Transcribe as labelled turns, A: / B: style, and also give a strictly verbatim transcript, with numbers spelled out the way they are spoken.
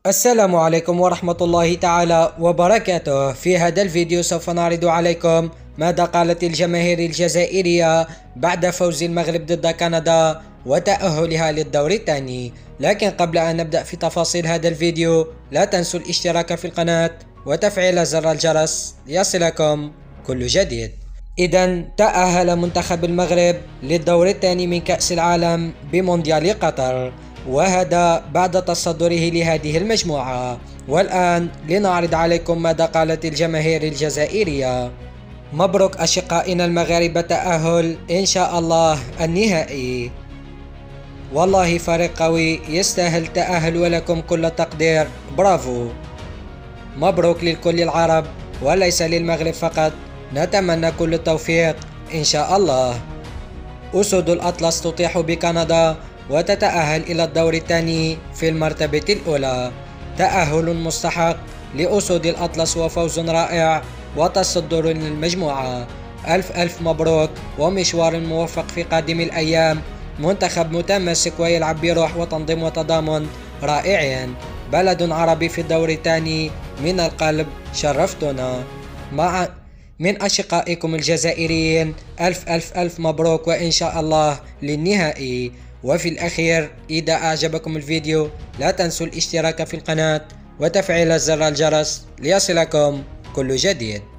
A: السلام عليكم ورحمة الله تعالى وبركاته. في هذا الفيديو سوف نعرض عليكم ماذا قالت الجماهير الجزائرية بعد فوز المغرب ضد كندا وتأهلها للدور الثاني. لكن قبل أن نبدأ في تفاصيل هذا الفيديو لا تنسوا الاشتراك في القناة وتفعيل زر الجرس ليصلكم كل جديد. إذا تأهل منتخب المغرب للدور الثاني من كأس العالم بمونديال قطر، وهذا بعد تصدره لهذه المجموعة. والآن لنعرض عليكم ماذا قالت الجماهير الجزائرية. مبروك أشقائنا المغاربة تأهل إن شاء الله النهائي، والله فريق قوي يستاهل التأهل ولكم كل التقدير، برافو. مبروك لكل العرب وليس للمغرب فقط، نتمنى كل التوفيق إن شاء الله. أسود الأطلس تطيح بكندا وتتأهل إلى الدور الثاني في المرتبة الأولى. تأهل مستحق لأسود الأطلس وفوز رائع وتصدر للمجموعة. ألف ألف مبروك ومشوار موفق في قادم الأيام. منتخب متمسك ويلعب بروح وتنظيم وتضامن رائعين. بلد عربي في الدور الثاني من القلب، شرفتنا. مع من أشقائكم الجزائريين ألف ألف ألف مبروك وإن شاء الله للنهائي. وفي الأخير إذا أعجبكم الفيديو لا تنسوا الاشتراك في القناة وتفعيل زر الجرس ليصلكم كل جديد.